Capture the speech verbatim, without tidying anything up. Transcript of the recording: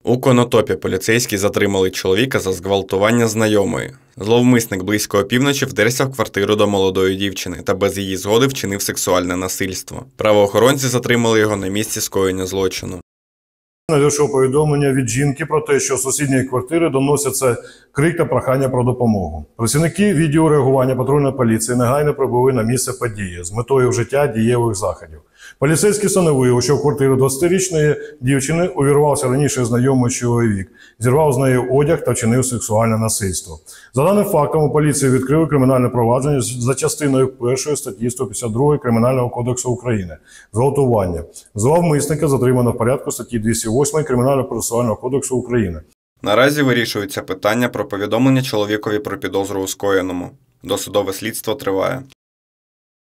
У Конотопі поліцейські затримали чоловіка за зґвалтування знайомої. Зловмисник близько опівночі вдерся в квартиру до молодої дівчини та без її згоди вчинив сексуальне насильство. Правоохоронці затримали його на місці скоєння злочину. Надійшло повідомлення від жінки про те, що з сусідньої квартири доносяться крик та прохання про допомогу. Працівники відділу реагування патрульної поліції негайно прибули на місце події з метою вжиття дієвих заходів. Поліцейські встановили, що в квартиру двадцятирічної дівчини увірвався раніше знайомий чоловік, зірвав з неї одяг та вчинив сексуальне насильство. За даним фактом, у поліції відкрили кримінальне провадження за частиною першої статті сто п'ятдесят два Кримінального кодексу України «Зґвалтування». Зловмисника затримано в порядку статті двісті восьмої Кримінального процесуального кодексу України. Наразі вирішується питання про повідомлення чоловікові про підозру у скоєному. Досудове слідство триває.